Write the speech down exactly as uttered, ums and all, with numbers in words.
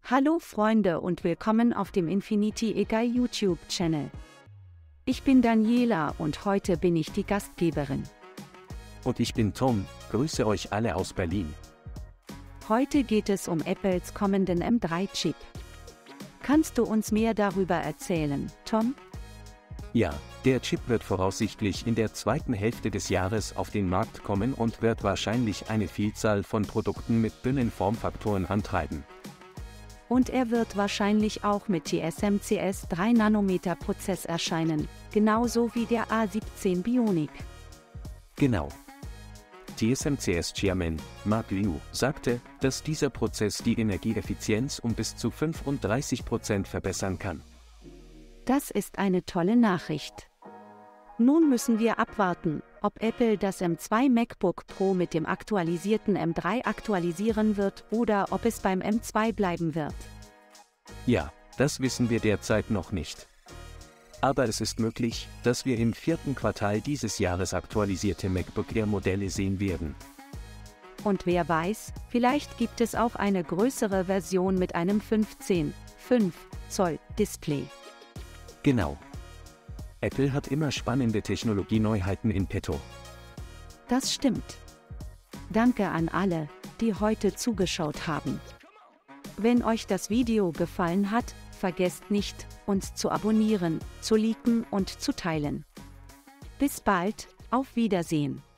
Hallo Freunde und willkommen auf dem Infinity Egal YouTube-Channel. Ich bin Daniela und heute bin ich die Gastgeberin. Und ich bin Tom, grüße euch alle aus Berlin. Heute geht es um Apples kommenden M drei Chip. Kannst du uns mehr darüber erzählen, Tom? Ja, der Chip wird voraussichtlich in der zweiten Hälfte des Jahres auf den Markt kommen und wird wahrscheinlich eine Vielzahl von Produkten mit dünnen Formfaktoren antreiben. Und er wird wahrscheinlich auch mit T S M C S drei Nanometer Prozess erscheinen, genauso wie der A siebzehn Bionic. Genau. T S M C S-Chairman Mark Liu sagte, dass dieser Prozess die Energieeffizienz um bis zu fünfunddreißig Prozent verbessern kann. Das ist eine tolle Nachricht. Nun müssen wir abwarten, ob Apple das M zwei MacBook Pro mit dem aktualisierten M drei aktualisieren wird oder ob es beim M zwei bleiben wird. Ja, das wissen wir derzeit noch nicht. Aber es ist möglich, dass wir im vierten Quartal dieses Jahres aktualisierte MacBook Air Modelle sehen werden. Und wer weiß, vielleicht gibt es auch eine größere Version mit einem fünfzehn Komma fünf Zoll Display. Genau. Apple hat immer spannende Technologieneuheiten in petto. Das stimmt. Danke an alle, die heute zugeschaut haben. Wenn euch das Video gefallen hat, vergesst nicht, uns zu abonnieren, zu liken und zu teilen. Bis bald, auf Wiedersehen.